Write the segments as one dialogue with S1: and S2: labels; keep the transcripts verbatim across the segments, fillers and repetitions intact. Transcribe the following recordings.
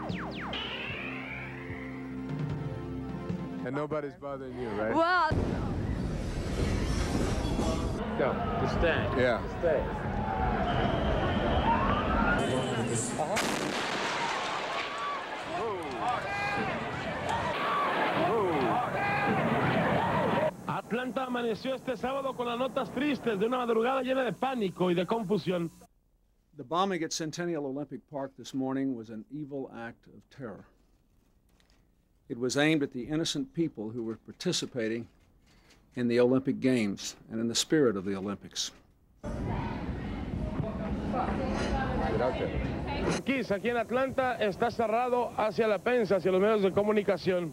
S1: And nobody's bothering you, right?
S2: Well,
S3: Go. Just stay.
S1: Yeah.
S3: Just stay. Atlanta amaneció este sábado con las notas tristes de una madrugada llena de pánico y de confusión.
S4: The bombing at Centennial Olympic Park this morning was an evil act of terror. It was aimed at the innocent people who were participating in the Olympic Games and in the spirit of the Olympics.
S3: Kiss, aquí en Atlanta está cerrado hacia la prensa, hacia los medios de comunicación.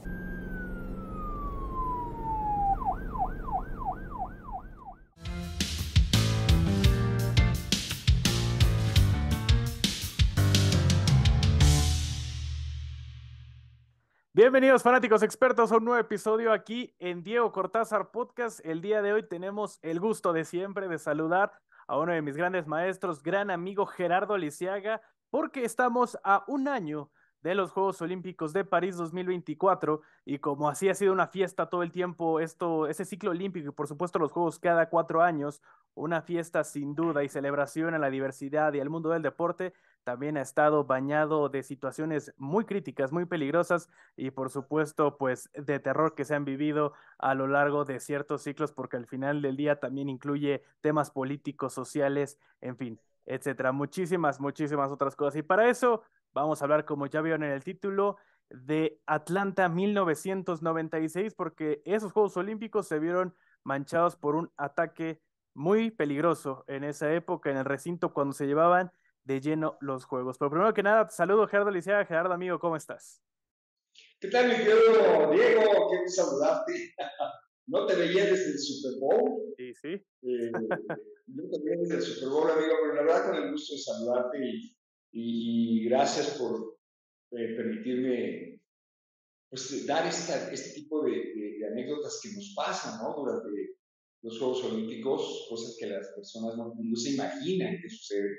S5: Bienvenidos fanáticos expertos a un nuevo episodio aquí en Diego Cortázar Podcast. El día de hoy tenemos el gusto de siempre de saludar a uno de mis grandes maestros, gran amigo Gerardo Lisiaga, porque estamos a un año de los Juegos Olímpicos de París dos mil veinticuatro y como así ha sido una fiesta todo el tiempo, esto, ese ciclo olímpico y por supuesto los Juegos cada cuatro años, una fiesta sin duda y celebración a la diversidad y al mundo del deporte, también ha estado bañado de situaciones muy críticas, muy peligrosas y por supuesto pues de terror que se han vivido a lo largo de ciertos ciclos porque al final del día también incluye temas políticos, sociales, en fin, etcétera, muchísimas, muchísimas otras cosas y para eso vamos a hablar, como ya vieron en el título, de Atlanta mil novecientos noventa y seis porque esos Juegos Olímpicos se vieron manchados por un ataque muy peligroso en esa época en el recinto cuando se llevaban de lleno los juegos. Pero primero que nada, saludo Gerardo Lisiaga. Gerardo, amigo, ¿cómo estás?
S6: ¿Qué tal, mi querido Diego? Qué saludarte. No te veía desde el Super Bowl.
S5: Sí, sí.
S6: Eh, no te veía desde el Super Bowl, amigo, pero la verdad con el gusto de saludarte y, y, y gracias por eh, permitirme pues, dar esta, este tipo de, de, de anécdotas que nos pasan, ¿no? Durante los Juegos Olímpicos, cosas que las personas no, no se imaginan que suceden.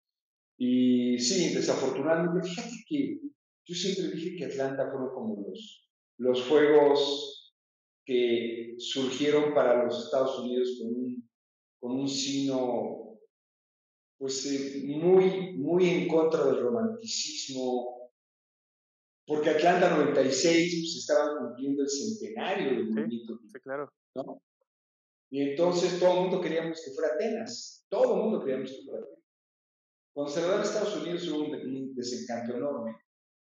S6: Y sí, desafortunadamente, fíjate que yo siempre dije que Atlanta fueron como los, los juegos que surgieron para los Estados Unidos con un, con un signo pues, eh, muy, muy en contra del romanticismo, porque Atlanta noventa y seis pues, estaban cumpliendo el centenario del movimiento.
S5: Sí, sí, claro.
S6: ¿No? Y entonces todo el mundo queríamos que fuera Atenas, todo el mundo queríamos que fuera Atenas. Cuando se lo dan a Estados Unidos hubo un, un desencanto enorme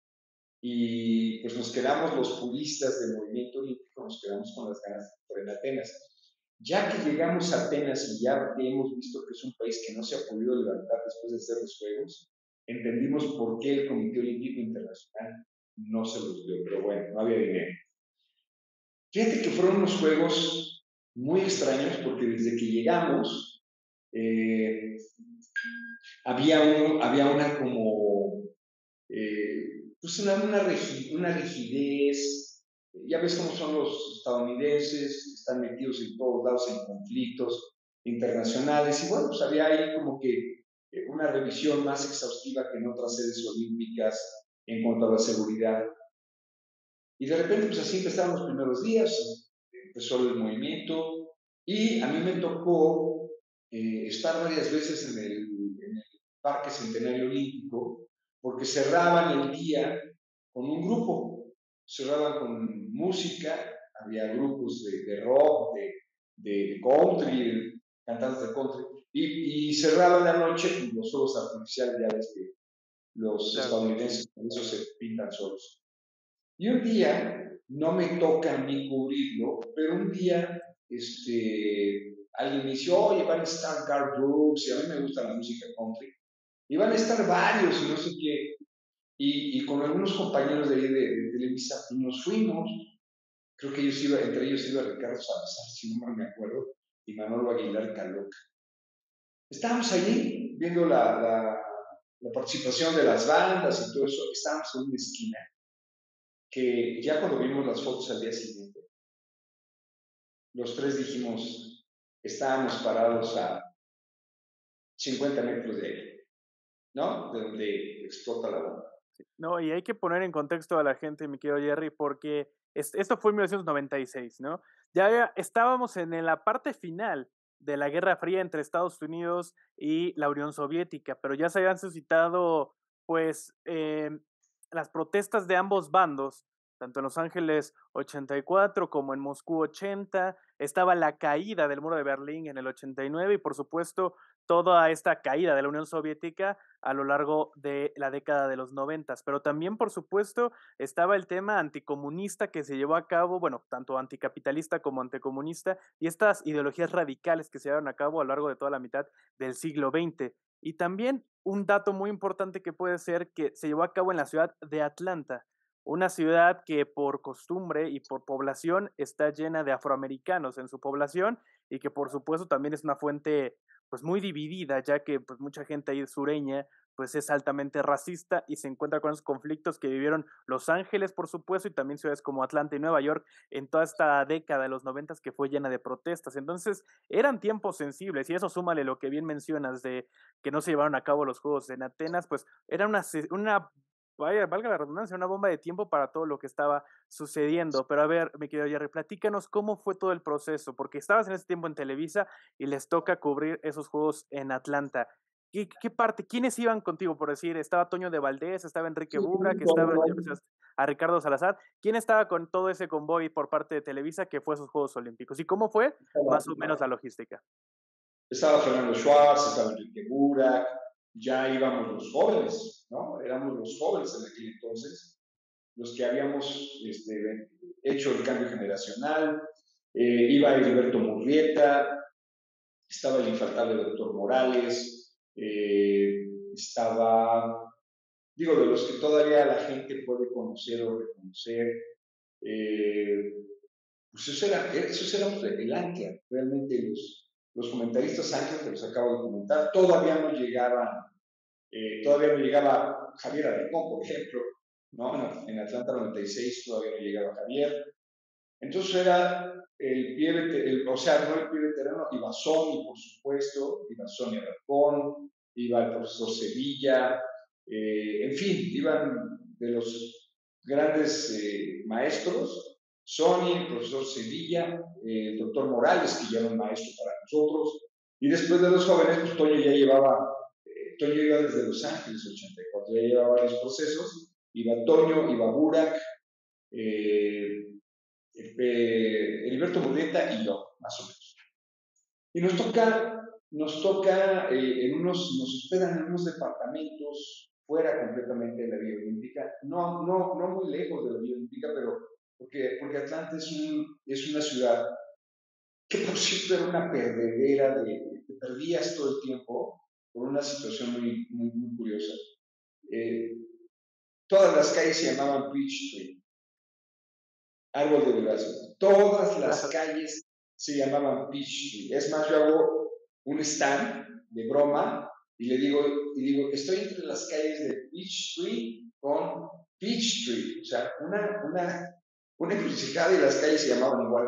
S6: y pues nos quedamos los puristas del movimiento olímpico, nos quedamos con las ganas de fuera en Atenas. Ya que llegamos a Atenas y ya hemos visto que es un país que no se ha podido levantar después de hacer los Juegos, entendimos por qué el Comité Olímpico Internacional no se los dio, pero bueno, no había dinero. Fíjate que fueron unos Juegos muy extraños porque desde que llegamos eh, había, un, había una como eh, pues una, una, rigidez, una rigidez, ya ves cómo son los estadounidenses, están metidos en todos lados en conflictos internacionales y bueno, pues había ahí como que una revisión más exhaustiva que en otras sedes olímpicas en cuanto a la seguridad. Y de repente pues así empezaron los primeros días, empezó el movimiento y a mí me tocó eh, estar varias veces en el, en el Parque Centenario Olímpico porque cerraban el día con un grupo, cerraban con música, había grupos de, de rock, de, de country, cantantes de country, y, y cerraban la noche con los fuegos artificiales, ya ves que los claro. estadounidenses con eso se pintan solos. Y un día, no me toca a mí cubrirlo, pero un día este, alguien me dice, oye, van a estar Garth Brooks, y a mí me gusta la música country, y van a estar varios, y no sé qué, y, y con algunos compañeros de, de, de Televisa, y nos fuimos, creo que ellos iba, entre ellos iba Ricardo Salazar, si no me acuerdo, y Manolo Aguilar Caloca. Estábamos allí viendo la, la, la participación de las bandas y todo eso, estábamos en una esquina, que ya cuando vimos las fotos al día siguiente, los tres dijimos, estábamos parados a cincuenta metros de ahí, ¿no? De donde explota la bomba.
S5: No, y hay que poner en contexto a la gente, mi querido Jerry, porque es- esto fue en mil novecientos noventa y seis, ¿no? Ya había- estábamos en la parte final de la Guerra Fría entre Estados Unidos y la Unión Soviética, pero ya se habían suscitado, pues, eh, las protestas de ambos bandos, tanto en Los Ángeles ochenta y cuatro como en Moscú ochenta, estaba la caída del muro de Berlín en el ochenta y nueve y, por supuesto, toda esta caída de la Unión Soviética a lo largo de la década de los noventas, pero también, por supuesto, estaba el tema anticomunista que se llevó a cabo, bueno, tanto anticapitalista como anticomunista, y estas ideologías radicales que se llevaron a cabo a lo largo de toda la mitad del siglo veinte. Y también un dato muy importante que puede ser que se llevó a cabo en la ciudad de Atlanta, una ciudad que por costumbre y por población está llena de afroamericanos en su población y que por supuesto también es una fuente pues muy dividida, ya que pues mucha gente ahí sureña pues es altamente racista y se encuentra con esos conflictos que vivieron Los Ángeles, por supuesto, y también ciudades como Atlanta y Nueva York en toda esta década de los noventas que fue llena de protestas. Entonces, eran tiempos sensibles y eso súmale lo que bien mencionas de que no se llevaron a cabo los Juegos en Atenas, pues era una, una vaya, valga la redundancia, una bomba de tiempo para todo lo que estaba sucediendo. Pero a ver, mi querido Jerry, platícanos cómo fue todo el proceso, porque estabas en ese tiempo en Televisa y les toca cubrir esos Juegos en Atlanta. ¿Qué, qué parte? ¿Quiénes iban contigo, por decir? Estaba Toño de Valdés, estaba Enrique Burak, estaba a Ricardo Salazar. ¿Quién estaba con todo ese convoy por parte de Televisa que fue a esos Juegos Olímpicos? ¿Y cómo fue más o menos la logística?
S6: Estaba Fernando Schwartz, estaba Enrique Burak, ya íbamos los jóvenes, ¿no? Éramos los jóvenes en aquel entonces, los que habíamos este, hecho el cambio generacional. Eh, iba Heriberto Murrieta, estaba el infaltable doctor Morales, eh, estaba, digo, de los que todavía la gente puede conocer o reconocer, eh, pues esos eran, esos éramos el ancla, realmente los, los comentaristas ancla que los acabo de comentar, todavía no llegaban, eh, todavía no llegaba Javier Alarcón, por ejemplo, ¿no? En Atlanta noventa y seis todavía no llegaba Javier. Entonces era el pie, el, o sea, no el pie veterano, iba Sony, por supuesto, iba Sony Alarcón, iba el profesor Sevilla, eh, en fin, iban de los grandes eh, maestros, Sony, el profesor Sevilla, eh, el doctor Morales, que ya era un maestro para nosotros, y después de los jóvenes, pues Toño ya llevaba, eh, Toño iba desde Los Ángeles, ochenta y cuatro, ya llevaba varios procesos, iba Toño, iba Burak, eh, Heriberto Murrieta y yo, más o menos. Y nos toca, nos toca eh, en unos, nos hospedan en unos departamentos fuera completamente de la Vía Olímpica, no, no, no muy lejos de la Vía Olímpica, pero porque, porque Atlanta es, un, es una ciudad que por cierto era una perdedera, de, te perdías todo el tiempo por una situación muy, muy, muy curiosa. Eh, todas las calles se llamaban Peach Street, árbol de durazno. Todas las calles se llamaban Peach Street. Es más, yo hago un stand de broma y le digo, y digo, estoy entre las calles de Peach Street con Peach Street. O sea, una, una, una encrucijada y las calles se llamaban igual.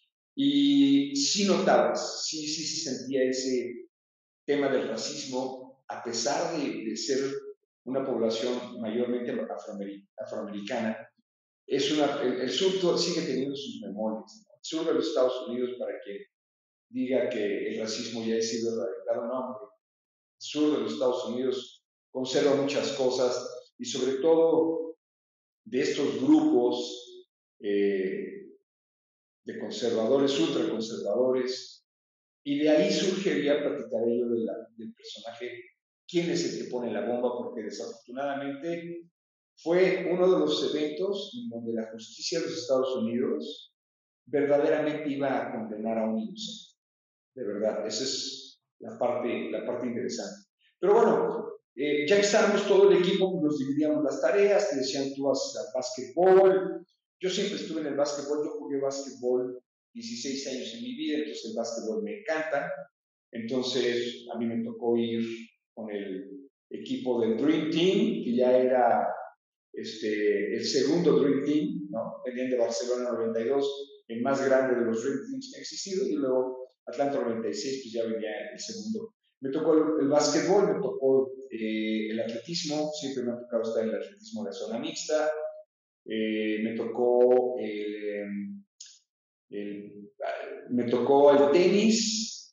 S6: Y sí notabas, sí, sí se sentía ese tema del racismo, a pesar de, de ser una población mayormente afroamericana. Es una, el, el sur sigue teniendo sus memorias, ¿no? El sur de los Estados Unidos, para que diga que el racismo ya ha sido erradicado, no, hombre. El sur de los Estados Unidos conserva muchas cosas y sobre todo de estos grupos eh, de conservadores, ultraconservadores, y de ahí surgiría, platicaré yo de la, del personaje, quién es el que pone la bomba, porque desafortunadamente fue uno de los eventos en donde la justicia de los Estados Unidos verdaderamente iba a condenar a un inocente. De verdad, esa es la parte, la parte interesante. Pero bueno, eh, ya que estábamos todo el equipo, nos dividíamos las tareas, te decían tú vas al básquetbol. Yo siempre estuve en el básquetbol, yo jugué básquetbol dieciséis años en mi vida, entonces el básquetbol me encanta. Entonces a mí me tocó ir con el equipo del Dream Team, que ya era Este, el segundo Dream Team, ¿no? Venían de Barcelona noventa y dos, el más grande de los Dream Teams que ha existido, y luego Atlanta noventa y seis, pues ya venía el segundo. Me tocó el, el básquetbol, me tocó eh, el atletismo, siempre me ha tocado estar en el atletismo de la zona mixta, eh, me tocó el, el, me tocó el tenis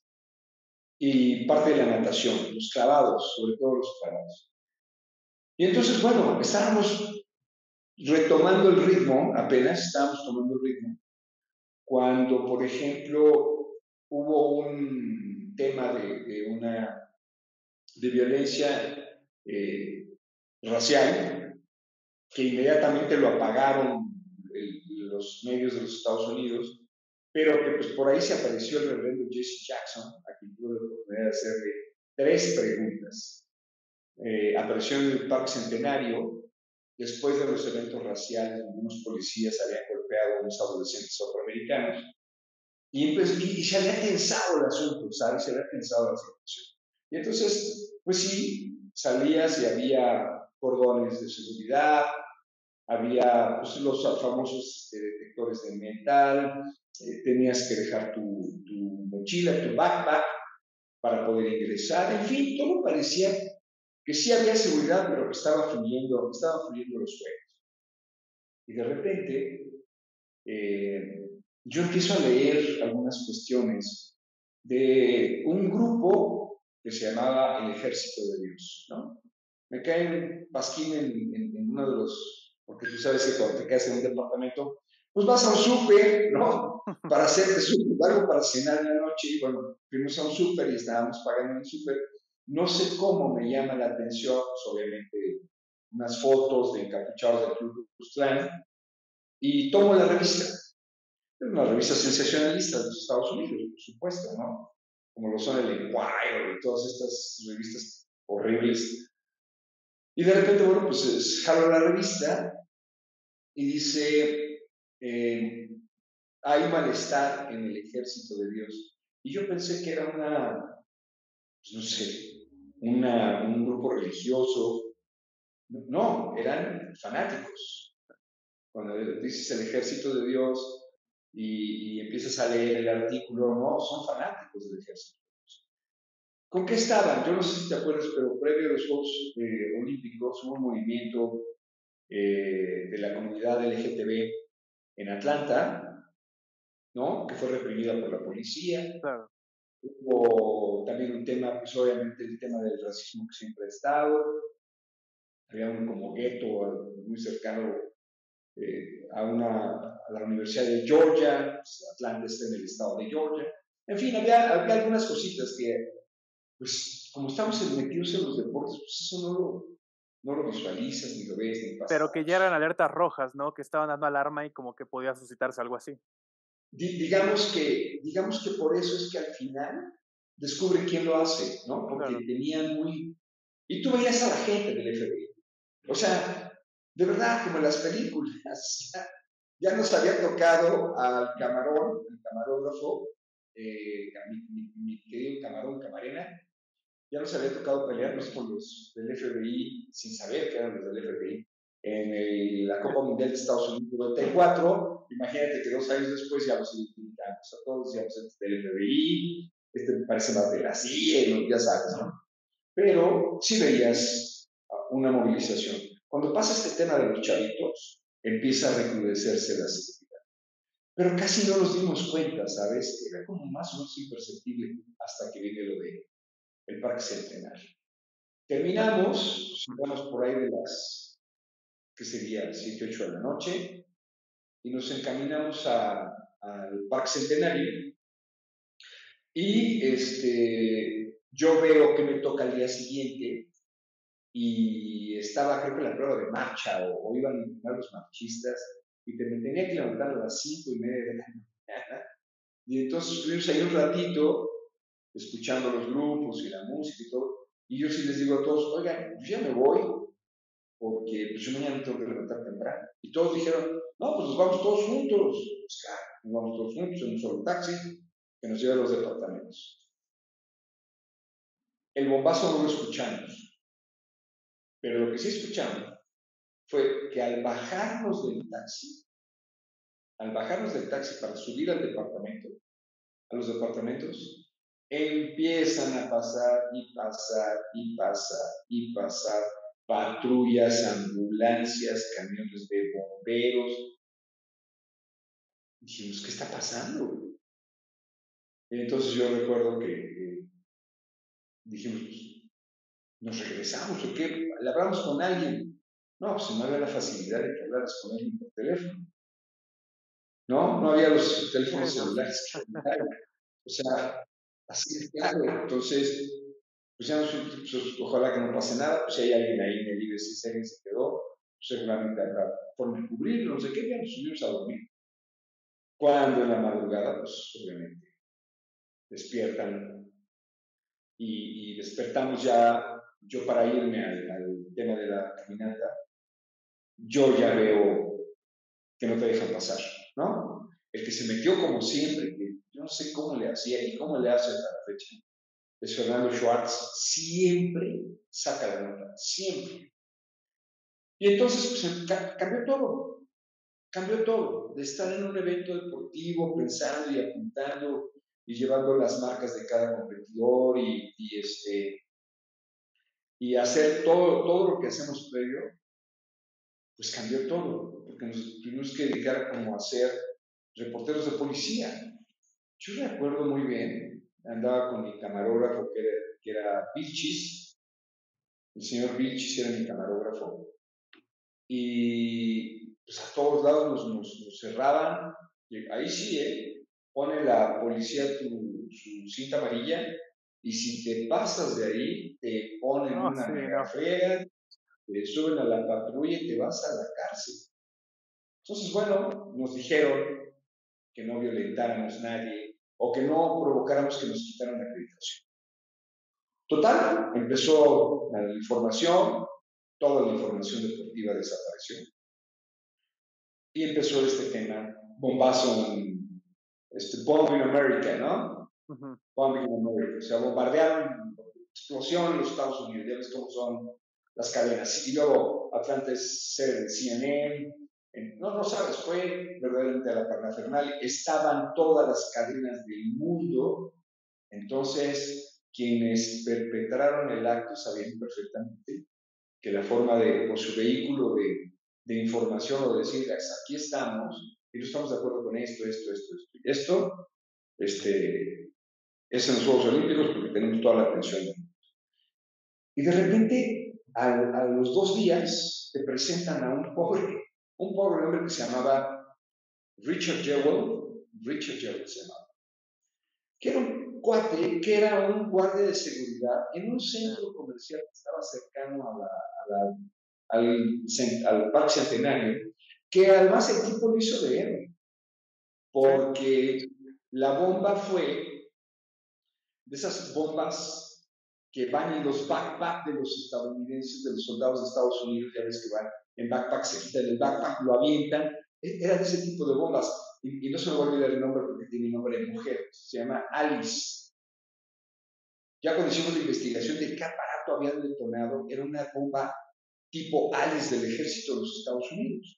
S6: y parte de la natación, los clavados, sobre todo los clavados. Y entonces, bueno, estábamos retomando el ritmo, apenas estábamos tomando el ritmo, cuando, por ejemplo, hubo un tema de, de una de violencia eh, racial, que inmediatamente lo apagaron el, los medios de los Estados Unidos, pero que pues por ahí se apareció el reverendo Jesse Jackson, a quien tuve la oportunidad de hacerle tres preguntas. Eh, apareció en el Parque Centenario, después de los eventos raciales, algunos policías habían golpeado a unos adolescentes afroamericanos, y, pues, y, y se había tensado el asunto, ¿sabes? Se había tensado la situación. Y entonces, pues sí, salías y había cordones de seguridad, había pues, los famosos este, detectores de metal, eh, tenías que dejar tu, tu mochila, tu backpack para poder ingresar, en fin, todo parecía que sí había seguridad, pero que estaba fluyendo, estaban fluyendo los juegos. Y de repente, eh, yo empiezo a leer algunas cuestiones de un grupo que se llamaba el Ejército de Dios, ¿no? Me cae un pasquín en, en, en uno de los, porque tú sabes que cuando te quedas en un departamento, pues vas a un súper, ¿no? Para hacerte súper, algo para cenar en la noche, y bueno, fuimos a un súper y estábamos pagando en el súper. No sé cómo me llama la atención, pues obviamente unas fotos de encapuchados del Ku Klux Klan, y tomo la revista. Es una revista sensacionalista de los Estados Unidos, por supuesto, ¿no? Como lo son el Enquirer y todas estas revistas horribles. Y de repente, bueno, pues jalo la revista y dice, eh, hay malestar en el ejército de Dios. Y yo pensé que era una, pues no sé, una, un grupo religioso. No, eran fanáticos. Cuando dices el ejército de Dios y, y empiezas a leer el artículo, no, son fanáticos del ejército de Dios. ¿Con qué estaban? Yo no sé si te acuerdas, pero previo a los Juegos eh, Olímpicos hubo un movimiento eh, de la comunidad L G T B en Atlanta, ¿no? Que fue reprimida por la policía.
S5: Claro.
S6: Hubo también un tema, pues obviamente el tema del racismo que siempre ha estado. Había un como gueto muy cercano eh, a, una, a la Universidad de Georgia, pues Atlanta está en el estado de Georgia. En fin, había, había algunas cositas que, pues, como estamos metidos en los deportes, pues eso no lo, no lo visualizas, ni lo ves, ni pasa.
S5: Pero que ya eran alertas rojas, ¿no? Que estaban dando alarma y como que podía suscitarse algo así.
S6: D- digamos, que, digamos que por eso es que al final descubre quién lo hace, ¿no? Porque
S5: Claro.
S6: tenían muy... Y tú veías a la gente del F B I. O sea, de verdad, como en las películas, ya nos había tocado al camarón, el camarógrafo, eh, mi, mi, mi querido camarón Camarena, ya nos había tocado pelearnos con los del F B I, sin saber que eran los del F B I, en el, la Copa Mundial de Estados Unidos noventa y cuatro. Imagínate que dos años después ya los identificamos a todos, decíamos, este del F B I, este me parece más de la C I A, ya sabes, ¿no? Pero sí veías una movilización. Cuando pasa este tema de los chavitos, empieza a recrudecerse la seguridad. Pero casi no nos dimos cuenta, ¿sabes? Era como más o menos imperceptible hasta que viene lo de el Parque Centenario. Terminamos, llegamos por ahí de las, ¿qué sería? siete, ocho de la noche, y nos encaminamos al Parque Centenario. Y este, yo veo que me toca al día siguiente, y estaba, creo que la prueba de marcha, o, o iban a entrenar los marchistas, y te, me tenía que levantar a las cinco y media de la mañana. Y entonces estuvimos ahí un ratito, escuchando los grupos y la música y todo. Y yo sí les digo a todos, oigan, yo ya me voy, porque pues, yo mañana me tengo que levantar temprano. Y todos dijeron, no, pues nos vamos todos juntos. Pues claro, nos vamos todos juntos en un solo taxi que nos lleve a los departamentos. El bombazo no lo escuchamos, pero lo que sí escuchamos fue que al bajarnos del taxi, al bajarnos del taxi para subir al departamento, a los departamentos, empiezan a pasar y pasar y pasar y pasar patrullas, ambulancias, camiones de bomberos. Dijimos, ¿qué está pasando? Y entonces yo recuerdo que eh, dijimos, pues, ¿nos regresamos o qué? ¿Le hablamos con alguien? No, pues no había la facilidad de que hablaras con alguien por teléfono. No, no había los teléfonos
S5: Sí, no.
S6: celulares que hablaran. O sea, así de claro. Entonces, pues ya, pues, ojalá que no pase nada. Pues si hay alguien ahí en el I B C, si alguien se quedó, pues seguramente habrá forma de cubrirlo, no sé qué, ya nos subimos a dormir. Cuando en la madrugada, pues obviamente despiertan y, y despertamos ya, yo para irme al, al tema de la caminata, yo ya veo que no te dejan pasar, ¿no? El que se metió como siempre, que yo no sé cómo le hacía y cómo le hace hasta la fecha, es Fernando Schwartz, siempre saca la nota, siempre. Y entonces pues, cambió todo, cambió todo, de estar en un evento deportivo pensando y apuntando y llevando las marcas de cada competidor y, y, este, y hacer todo, todo lo que hacemos previo, pues cambió todo, porque nos tuvimos que dedicar como a ser reporteros de policía. Yo recuerdo muy bien, andaba con mi camarógrafo que era, que era Vilchis, el señor Vilchis era mi camarógrafo, y pues a todos lados nos, nos, nos cerraban, y ahí sí, ¿eh? Pone la policía tu, su cinta amarilla, y si te pasas de ahí, te ponen
S5: No,
S6: una
S5: sí,
S6: mega
S5: no.
S6: friega, te suben a la patrulla y te vas a la cárcel. Entonces, bueno, nos dijeron que no violentáramos a nadie o que no provocáramos que nos quitaran la acreditación. Total, empezó la información, toda la información deportiva desapareció. Y empezó este tema, bombazo en, este, Bomb in America, ¿no?
S5: Uh-huh.
S6: Bomb in America, o sea, bombardearon, explosión en los Estados Unidos, ya ves cómo son las cadenas. Y luego Atlanta es sede de C N N, no, no sabes, fue verdaderamente a la parafernalia, estaban todas las cadenas del mundo, entonces quienes perpetraron el acto sabían perfectamente que la forma de, o su vehículo de, de información o de decir, aquí estamos, y no estamos de acuerdo con esto, esto, esto, esto, y esto, este, es en los Juegos Olímpicos porque tenemos toda la atención. Y de repente, a, a los dos días, te presentan a un pobre, un pobre hombre que se llamaba Richard Jewell, Richard Jewell se llamaba, que era un cuate, que era un guardia de seguridad en un centro comercial que estaba cercano a la, a la, al, al Parque Centenario, que además el tipo lo hizo de héroe, porque la bomba fue de esas bombas que van en los backpacks de los estadounidenses, de los soldados de Estados Unidos, ya ves que van en backpack, se quitan el backpack, lo avientan, era de ese tipo de bombas, y, y no se me va a olvidar el nombre porque tiene nombre de mujer, se llama Alice. Ya cuando hicimos la investigación de qué aparato habían detonado, era una bomba tipo Alice del ejército de los Estados Unidos.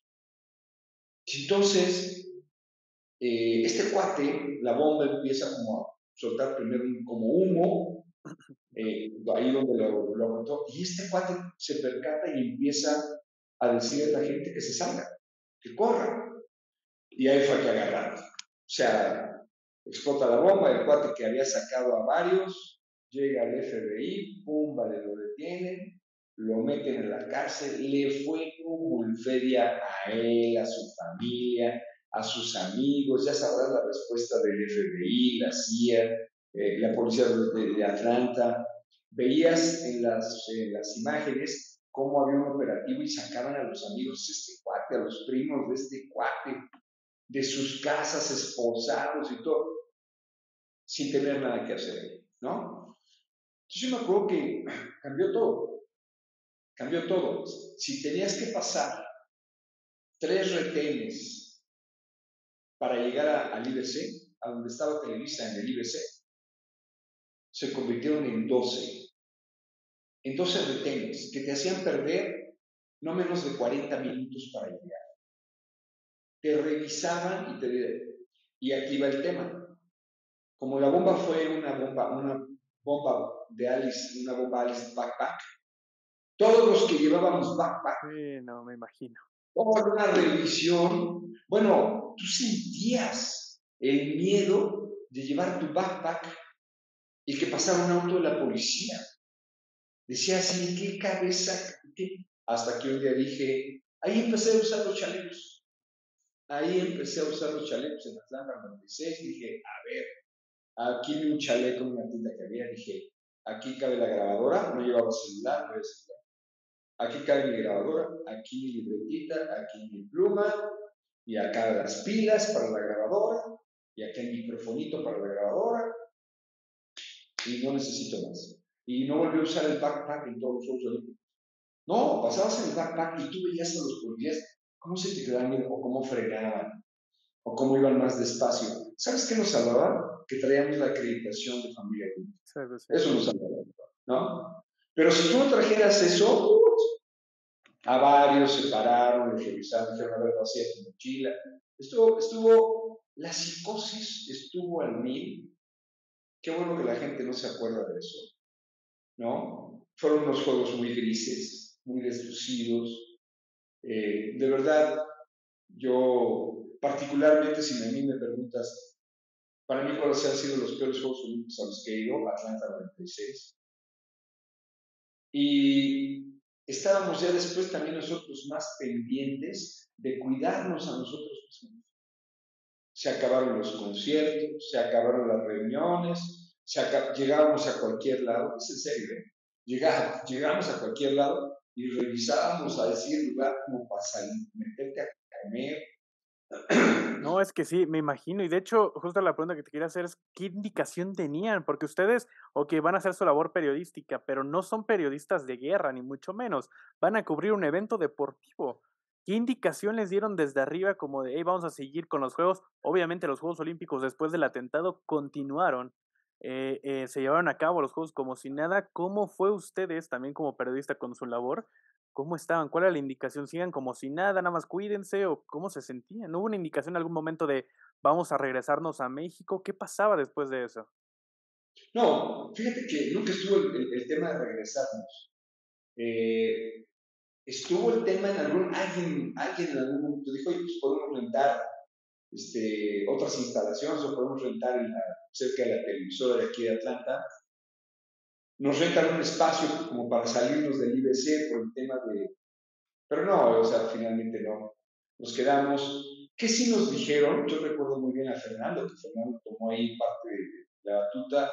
S6: Entonces, eh, este cuate, la bomba empieza como a soltar primero como humo, eh, ahí donde lo, lo aguantó, y este cuate se percata y empieza a decir a la gente que se salga, que corra, y ahí fue que agarraron. O sea, explota la bomba, el cuate que había sacado a varios, llega al F B I, pum, vale, lo detienen, lo meten en la cárcel, le fue como en feria a él, a su familia, a sus amigos, ya sabrás la respuesta del F B I, la C I A, eh, la policía de, de Atlanta. Veías en las, en las imágenes cómo había un operativo y sacaban a los amigos de este cuate, a los primos de este cuate, de sus casas, esposados y todo, sin tener nada que hacer, ¿no? Entonces yo me acuerdo que cambió todo, cambió todo. Si tenías que pasar tres retenes para llegar a, al I B C, a donde estaba Televisa en el I B C, se convirtieron en doce. En doce retenes que te hacían perder no menos de cuarenta minutos para llegar. Te revisaban y te... Y aquí va el tema. como la bomba fue una bomba, una bomba de Alice, una bomba Alice Backpack, todos los que llevábamos backpack,
S5: Sí, no, me imagino.
S6: toda una revisión, bueno, tú sentías el miedo de llevar tu backpack y que pasara un auto de la policía. Decías, ¿en qué cabeza? ¿Qué? Hasta que un día dije, ahí empecé a usar los chalecos. Ahí empecé a usar los chalecos en Atlanta noventa y seis. Dije, a ver, aquí vi un chaleco en una tienda que había. Dije, aquí cabe la grabadora. No llevaba celular, no había celular. Aquí cabe mi grabadora, aquí mi libretita, aquí mi pluma, y acá las pilas para la grabadora, y acá el microfonito para la grabadora, y no necesito más. Y no volví a usar el backpack en todos los Juegos Olímpicos. No, pasabas en el backpack y tú veías a los policías cómo se te quedaban o cómo fregaban, o cómo iban más despacio. ¿Sabes qué nos salvaba? Que traíamos la acreditación de familia junta.
S5: Sí, sí, sí.
S6: Eso nos salvaba, ¿no? Pero si tú no trajeras eso, a varios se pararon, los revisaron, dijeron, a ver, vacía tu mochila. Estuvo, estuvo, la psicosis estuvo al mil. Qué bueno que la gente no se acuerda de eso, ¿no? Fueron unos juegos muy grises, muy deslucidos. Eh, de verdad, yo, particularmente, si a mí me preguntas, para mí, ¿cuáles han sido los peores Juegos Olímpicos a los que he ido? Atlanta noventa y seis. Y estábamos ya después también nosotros más pendientes de cuidarnos a nosotros mismos. Se acabaron los conciertos, se acabaron las reuniones, se acab- llegábamos a cualquier lado, es en serio, ¿eh? Llegá- llegamos a cualquier lado y revisábamos a ese lugar como para salir, meterte a comer.
S5: No, es que sí, me imagino. Y de hecho, justo la pregunta que te quería hacer es, ¿qué indicación tenían? Porque ustedes, ok, van a hacer su labor periodística, pero no son periodistas de guerra, ni mucho menos. Van a cubrir un evento deportivo. ¿Qué indicación les dieron desde arriba como de, hey, vamos a seguir con los Juegos? Obviamente los Juegos Olímpicos después del atentado continuaron. Eh, eh, se llevaron a cabo los Juegos como si nada. ¿Cómo fue ustedes también como periodista con su labor? ¿Cómo estaban? ¿Cuál era la indicación? ¿Sigan como si nada, nada más cuídense? ¿O cómo se sentían? ¿No hubo una indicación en algún momento de vamos a regresarnos a México? ¿Qué pasaba después de eso?
S6: No, fíjate que nunca estuvo el, el- el tema de regresarnos. Eh, estuvo el tema en algún, alguien, alguien en algún momento dijo, oye, pues podemos rentar este, otras instalaciones o podemos rentar en la, cerca de la televisora de aquí de Atlanta. Nos rentan un espacio como para salirnos del I B C por el tema de... Pero no, o sea, finalmente no. Nos quedamos. ¿Qué sí nos dijeron? Yo recuerdo muy bien a Fernando, que Fernando tomó ahí parte de la batuta.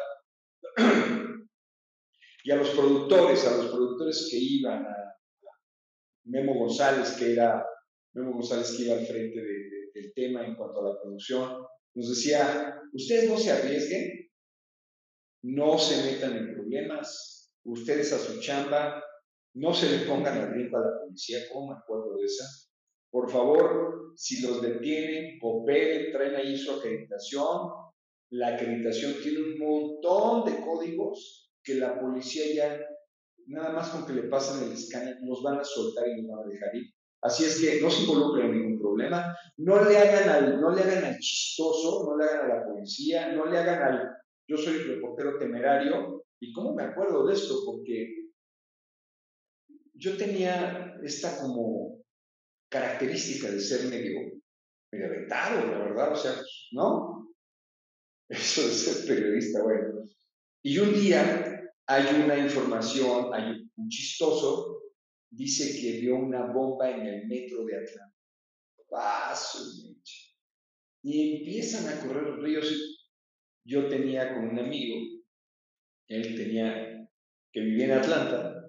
S6: Y a los productores, a los productores que iban, a Memo González, que era Memo González que iba al frente de, de, del tema en cuanto a la producción, nos decía, ustedes no se arriesguen, no se metan en problemas, ustedes a su chamba, no se le pongan al riesgo a la policía, ¿cómo me acuerdo de esa? Por favor, si los detienen, cooperen, traen ahí su acreditación. La acreditación tiene un montón de códigos que la policía ya, nada más con que le pasen el escáner, nos van a soltar y nos van a dejar ir. Así es que no se involucren en ningún problema, no le hagan al, no le hagan al chistoso, no le hagan a la policía, no le hagan al, yo soy reportero temerario. ¿Y cómo me acuerdo de esto? Porque yo tenía esta como característica de ser medio, medio aventado, la verdad, o sea, ¿no? Eso de ser periodista, bueno. Y un día hay una información, hay un chistoso, dice que vio una bomba en el metro de Atlanta. Paso, y empiezan a correr los ríos. Yo tenía con un amigo, él tenía, que vivía en Atlanta,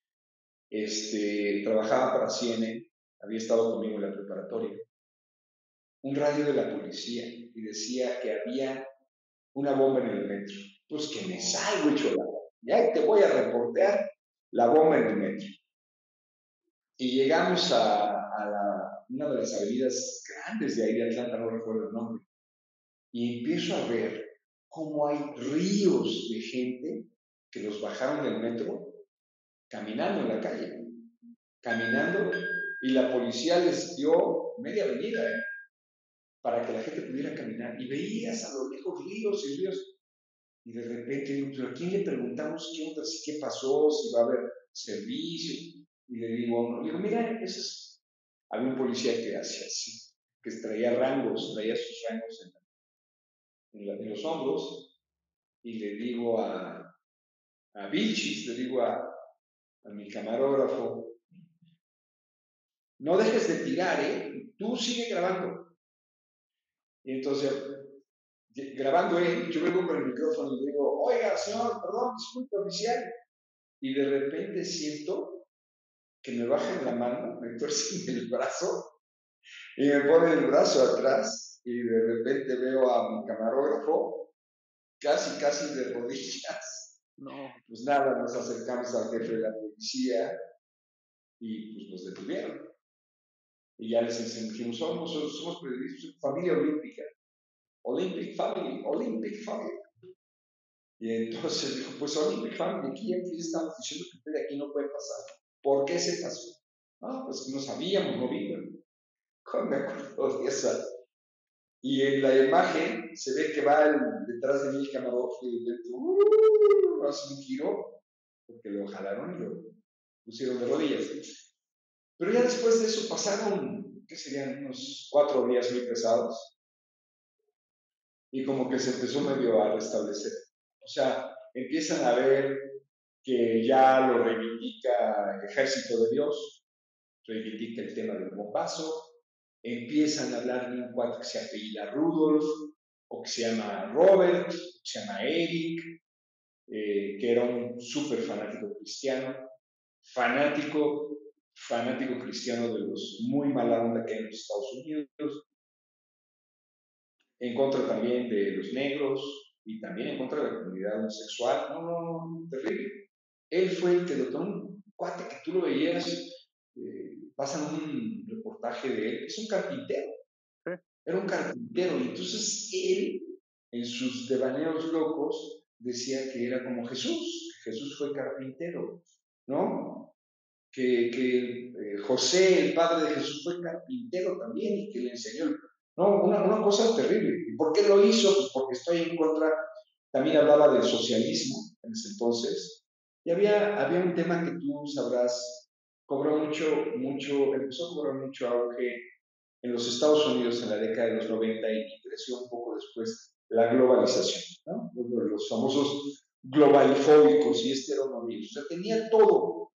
S6: este, trabajaba para C N N, había estado conmigo en la preparatoria, un radio de la policía y decía que había una bomba en el metro. Pues que me salgo hecho la... Ya te voy a reportear la bomba en el metro. Y llegamos a, a la, una de las avenidas grandes de ahí de Atlanta, no recuerdo el nombre, y empiezo a ver cómo hay ríos de gente que los bajaron del metro caminando en la calle, caminando, y la policía les dio media avenida, ¿eh? para que la gente pudiera caminar. Y veías a lo lejos ríos y ríos. Y de repente digo, pero ¿a quién le preguntamos qué onda, qué pasó, si va a haber servicio? Y le digo, no, le digo, mira, ese es... Había un policía que hacía así, que traía rangos, traía sus rangos en, en, la, en los hombros, y le digo a, a Vilchis, le digo a, a mi camarógrafo, no dejes de tirar, ¿eh? Tú sigue grabando. Y entonces, grabando él, yo vengo con el micrófono y le digo, oiga, señor, perdón, disculpe, oficial. Y de repente siento que me bajan la mano, me tuercen el brazo y me ponen el brazo atrás y de repente veo a mi camarógrafo casi, casi de rodillas.
S5: No.
S6: Pues nada, nos acercamos al jefe de la policía y pues nos detuvieron. Y ya les dijimos, somos, somos periodistas, familia olímpica. Olympic Family, Olympic Family. Y entonces dijo, pues Olympic Family, aquí, aquí estamos diciendo que usted de aquí no puede pasar. ¿Por qué se pasó? Ah, pues no sabíamos, no vimos. ¿Cómo me acuerdo de esa? Y en la imagen se ve que va el, detrás de mí el camarógrafo y dentro, uh, hace un giro, porque lo jalaron y lo pusieron de rodillas. Pero ya después de eso pasaron, ¿qué serían? Unos cuatro días muy pesados. Y como que se empezó medio a restablecer. O sea, empiezan a ver que ya lo reivindica el ejército de Dios, reivindica el tema del bombazo, empiezan a hablar de un cuate que se apellida Rudolf, o que se llama Robert, o que se llama Eric, eh, que era un súper fanático cristiano, fanático, fanático cristiano de los muy mala onda que hay en los Estados Unidos, en contra también de los negros y también en contra de la comunidad homosexual. No, no, no, terrible. Él fue el que lo tomó, un cuate que tú lo veías, eh, pasan un reportaje de él, es un carpintero.
S5: ¿Sí?
S6: Era un carpintero, y entonces él, en sus devaneos locos, decía que era como Jesús, que Jesús fue carpintero, ¿no? Que, que eh, José, el padre de Jesús, fue carpintero también y que le enseñó. No, una, una cosa terrible. ¿Y por qué lo hizo? Pues porque estoy en contra. También hablaba del socialismo en ese entonces. Y había, había un tema que tú sabrás, cobró mucho, mucho, empezó a cobrar mucho auge en los Estados Unidos en la década de los noventa y creció un poco después la globalización, ¿no? Los famosos globalifóbicos, y este era uno de ellos. O sea, tenía todo.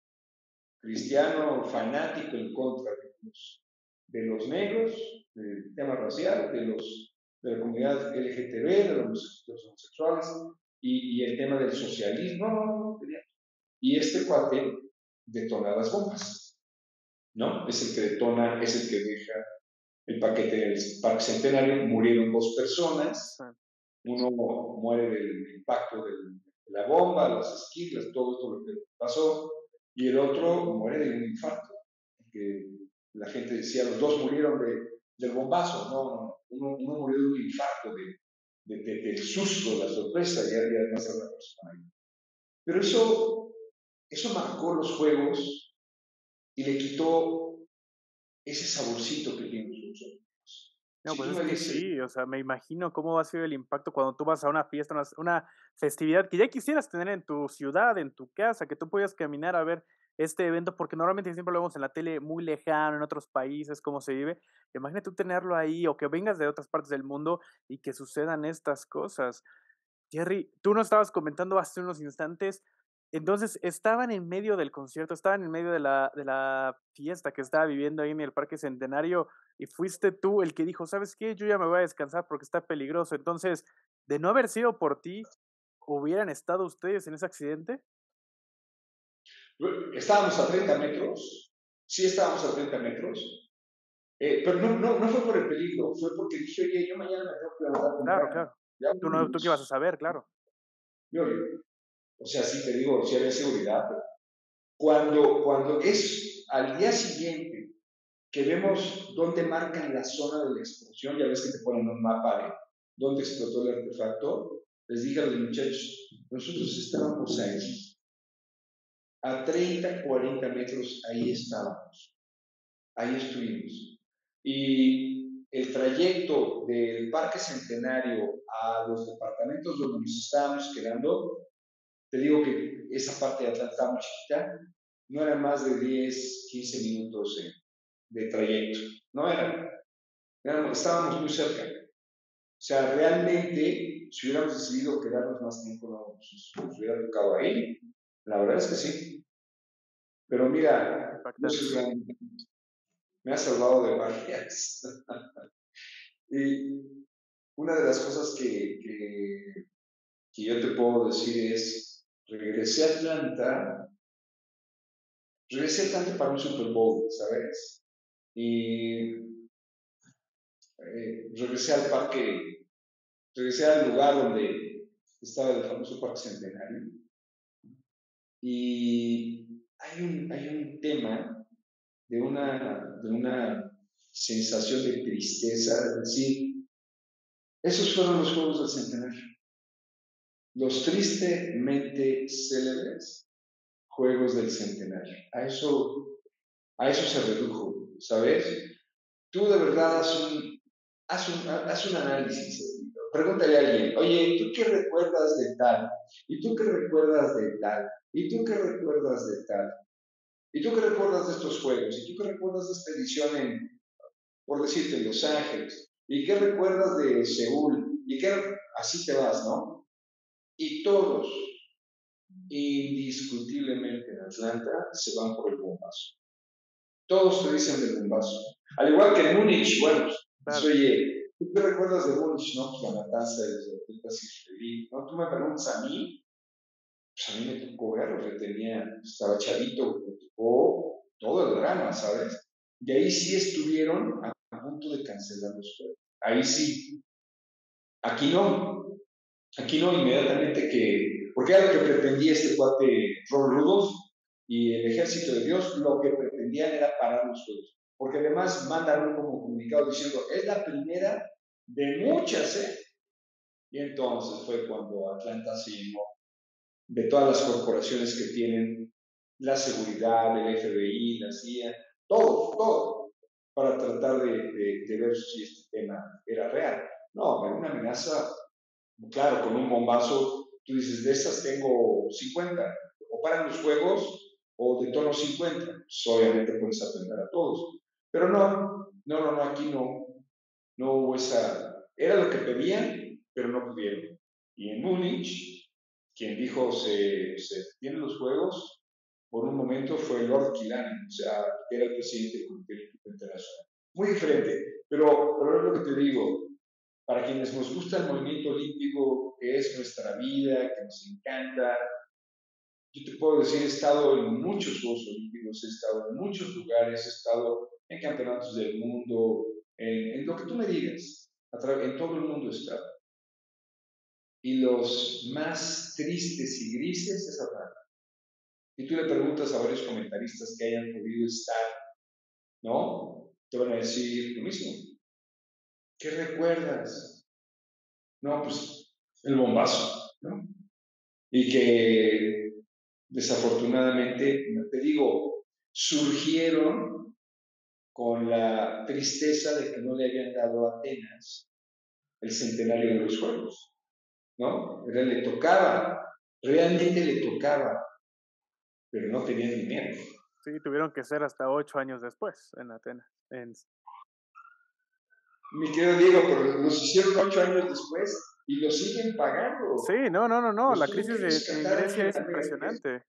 S6: Cristiano fanático en contra de los, de los negros, del tema racial, de, los, de la comunidad L G T B, de los, de los homosexuales, y, y el tema del socialismo. No, no, no, tenía. Y este cuate detona las bombas, ¿no? Es el que detona, es el que deja el paquete del Parque Centenario. Murieron dos personas, uno muere del impacto del, de la bomba, las esquirlas, todo esto lo que pasó, y el otro muere de un infarto, que la gente decía, los dos murieron de, del bombazo. No, no, uno, uno murió de un infarto, de, de, de, del susto, la sorpresa, y además era una persona ahí. Pero eso, eso marcó los juegos y le quitó ese saborcito que tienen los juegos.
S5: No,
S6: Si
S5: pues
S6: tú
S5: es
S6: me
S5: que
S6: dices,
S5: sí, o sea, me imagino cómo va a ser el impacto cuando tú vas a una fiesta, una, una festividad que ya quisieras tener en tu ciudad, en tu casa, que tú puedas caminar a ver este evento, porque normalmente siempre lo vemos en la tele muy lejano, en otros países, cómo se vive. Imagínate tú tenerlo ahí o que vengas de otras partes del mundo y que sucedan estas cosas. Jerry, tú nos estabas comentando hace unos instantes, entonces estaban en medio del concierto, estaban en medio de la, de la fiesta que estaba viviendo ahí en el Parque Centenario y fuiste tú el que dijo, ¿sabes qué? Yo ya me voy a descansar porque está peligroso. Entonces, de no haber sido por ti, ¿hubieran estado ustedes en ese accidente?
S6: estábamos a treinta metros, sí estábamos a treinta metros, eh, pero no, no, no fue por el peligro, fue porque dije, oye, yo mañana me tengo que levantar temprano.
S5: Claro, claro.
S6: Ya,
S5: Tú, no, tú qué vas a saber, claro.
S6: Yo, o sea, sí te digo, sí había seguridad. Cuando, cuando es al día siguiente que vemos dónde marcan la zona de la explosión, ya ves que te ponen un mapa de dónde explotó el artefacto, les dije a los muchachos, nosotros estábamos ahí, a treinta, cuarenta metros, ahí estábamos, ahí estuvimos. Y el trayecto del Parque Centenario a los departamentos donde nos estábamos quedando, te digo que esa parte de Atlanta estaba muy chiquita, no eran más de diez, quince minutos de, de trayecto. No eran, eran, estábamos muy cerca. O sea, realmente, si hubiéramos decidido quedarnos más tiempo, no, nos, nos hubiera tocado ahí. La verdad es que sí. Pero mira, no sé, me ha salvado de varias. Y una de las cosas que, que, que yo te puedo decir es, regresé a Atlanta, regresé a Atlanta para un Super Bowl, ¿sabes? Y eh, regresé al parque, regresé al lugar donde estaba el famoso Parque Centenario. Y hay un, hay un tema de una, de una sensación de tristeza, es decir, esos fueron los Juegos del Centenario. Los tristemente célebres Juegos del Centenario. A eso, a eso se redujo, ¿sabes? Tú de verdad haz un, haz un, haz un análisis. Pregúntale a alguien, oye, ¿tú qué recuerdas de tal? ¿Y tú qué recuerdas de tal? ¿Y tú qué recuerdas de tal? ¿Y tú qué recuerdas de estos juegos? ¿Y tú qué recuerdas de esta edición en, por decirte, en Los Ángeles? ¿Y qué recuerdas de Seúl? ¿Y qué? Así te vas, ¿no? Y todos, indiscutiblemente en Atlanta, se van por el bombazo. Todos te dicen del bombazo. Al igual que en Múnich, bueno, pues, oye, ¿tú qué recuerdas de Múnich? No, pues la matanza de los atletas israelíes, ¿no? Tú me preguntas a mí, pues a mí me tocó verlo, yo tenía, estaba chavito, me tocó todo el drama, ¿sabes? Y ahí sí estuvieron a, a punto de cancelar los juegos. Ahí sí. Aquí no. Aquí no, inmediatamente que, porque era lo que pretendía este cuate Ron Rudolph y el Ejército de Dios, lo que pretendían era parar los juegos. Porque además mandaron como comunicado diciendo, es la primera de muchas, ¿eh? Y entonces fue cuando Atlanta se llenó de todas las corporaciones que tienen la seguridad, el F B I, la C I A, todo, todo, para tratar de, de, de ver si este tema era real. No, era una amenaza. Claro, con un bombazo, tú dices, de estas tengo cincuenta, o paran los juegos, o de tono cincuenta, pues obviamente puedes atender a todos. Pero no, no, no, no, aquí no, no hubo esa, era lo que pedían, pero no pudieron. Y en Múnich, quien dijo se, se tienen los juegos, por un momento fue Lord Killarney, o sea, que era el presidente del Comité Olímpico Internacional. Muy diferente, pero, pero es lo que te digo. Para quienes nos gusta el movimiento olímpico, que es nuestra vida, que nos encanta, yo te puedo decir, he estado en muchos Juegos Olímpicos, he estado en muchos lugares, he estado en campeonatos del mundo, en, en lo que tú me digas, en todo el mundo he estado. Y los más tristes y grises es Atlanta. Y tú le preguntas a varios comentaristas que hayan podido estar, ¿no? Te van a decir lo mismo. ¿Qué recuerdas? No, pues el bombazo, ¿no? Y que desafortunadamente, te digo, surgieron con la tristeza de que no le habían dado a Atenas el centenario de los Juegos, ¿no? Era, le tocaba, realmente le tocaba, pero no tenían dinero.
S5: Sí, tuvieron que ser hasta ocho años después en Atenas. En...
S6: Mi querido Diego, pero los hicieron ocho años después y lo siguen pagando.
S5: Sí, no, no, no, no. La crisis de, en Grecia es impresionante.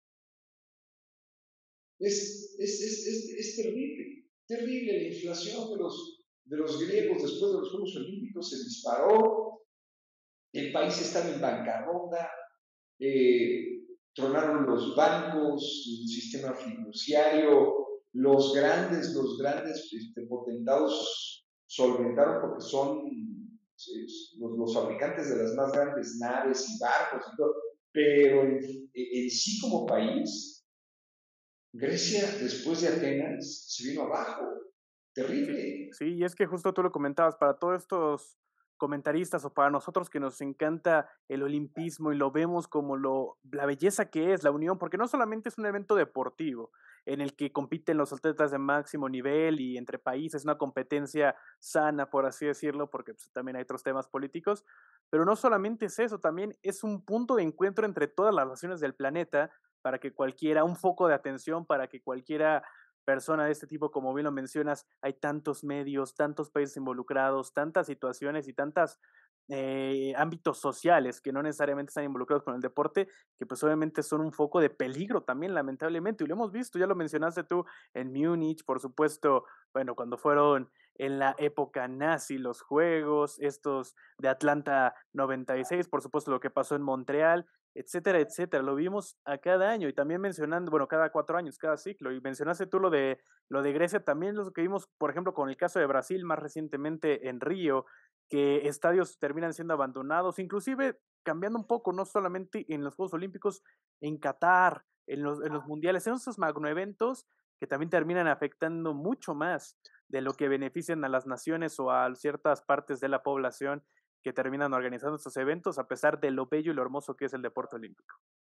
S6: Es, es, es, es, es terrible, terrible la inflación de los, de los griegos después de los Juegos Olímpicos se disparó, el país estaba en bancarrota, eh, tronaron los bancos, el sistema fiduciario, los grandes, los grandes este, potentados solventaron porque son los, los fabricantes de las más grandes naves y barcos y todo, pero en, en sí como país, Grecia, después de Atenas, se vino abajo. Terrible.
S5: Sí, sí, y es que justo tú lo comentabas, para todos estos comentaristas o para nosotros que nos encanta el olimpismo y lo vemos como lo, la belleza que es, la unión, porque no solamente es un evento deportivo, en el que compiten los atletas de máximo nivel y entre países, una competencia sana, por así decirlo, porque pues, también hay otros temas políticos, pero no solamente es eso, también es un punto de encuentro entre todas las naciones del planeta para que cualquiera, un foco de atención para que cualquiera persona de este tipo, como bien lo mencionas, hay tantos medios, tantos países involucrados, tantas situaciones y tantas eh, ámbitos sociales que no necesariamente están involucrados con el deporte, que pues obviamente son un foco de peligro también, lamentablemente, y lo hemos visto, ya lo mencionaste tú en Múnich, por supuesto, bueno, cuando fueron en la época nazi los juegos, estos de Atlanta noventa y seis, por supuesto lo que pasó en Montreal, etcétera, etcétera, lo vimos a cada año y también mencionando, bueno, cada cuatro años, cada ciclo, y mencionaste tú lo de, lo de Grecia, también lo que vimos, por ejemplo, con el caso de Brasil más recientemente en Río, que estadios terminan siendo abandonados, inclusive cambiando un poco, no solamente en los Juegos Olímpicos, en Qatar, en los, en los mundiales, en esos magnoeventos que también terminan afectando mucho más de lo que benefician a las naciones o a ciertas partes de la población que terminan organizando estos eventos, a pesar de lo bello y lo hermoso que es el deporte olímpico.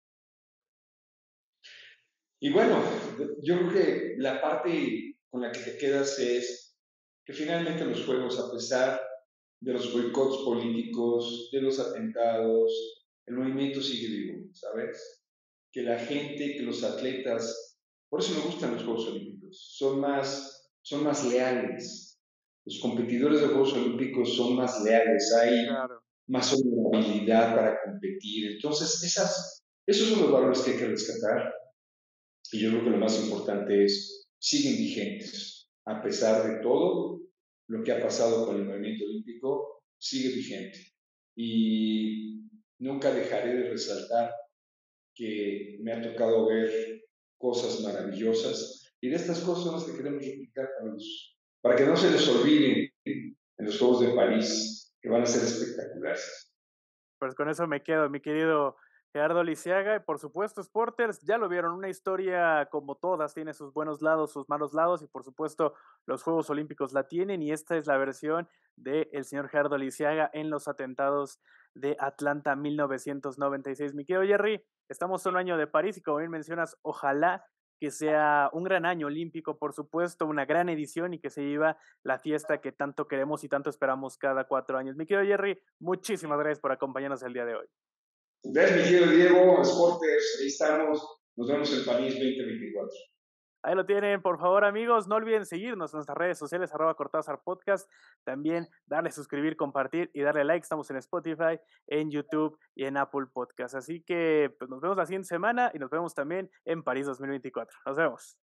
S6: Y bueno, yo creo que la parte con la que te quedas es que finalmente los Juegos, a pesar de los boicots políticos, de los atentados, el movimiento sigue vivo, ¿sabes? Que la gente, que los atletas, por eso me gustan los Juegos Olímpicos, son más, son más leales. Los competidores de Juegos Olímpicos son más leales, hay
S5: Claro.
S6: más honorabilidad para competir. Entonces, esas, esos son los valores que hay que rescatar. Y yo creo que lo más importante es, siguen vigentes. A pesar de todo lo que ha pasado con el movimiento olímpico, sigue vigente. Y nunca dejaré de resaltar que me ha tocado ver cosas maravillosas. Y de estas cosas son las que queremos replicar para, los, para que no se les olviden en los Juegos de París, que van a ser espectaculares.
S5: Pues con eso me quedo, mi querido Gerardo Lisiaga, y por supuesto, Sporters, ya lo vieron, una historia como todas, tiene sus buenos lados, sus malos lados, y por supuesto, los Juegos Olímpicos la tienen, y esta es la versión del señor Gerardo Lisiaga en los atentados de Atlanta mil novecientos noventa y seis. Mi querido Jerry, estamos a un año de París, y como bien mencionas, ojalá que sea un gran año olímpico, por supuesto, una gran edición y que se viva la fiesta que tanto queremos y tanto esperamos cada cuatro años. Mi querido Jerry, muchísimas gracias por acompañarnos el día de hoy.
S6: Gracias, mi querido Diego, Sporters, ahí estamos, nos vemos en París veinte veinticuatro.
S5: Ahí lo tienen, por favor, amigos, no olviden seguirnos en nuestras redes sociales, arroba Cortázar Podcast, también darle suscribir, compartir y darle like, estamos en Spotify, en YouTube y en Apple Podcast, así que pues, nos vemos la siguiente semana y nos vemos también en París dos mil veinticuatro, nos vemos.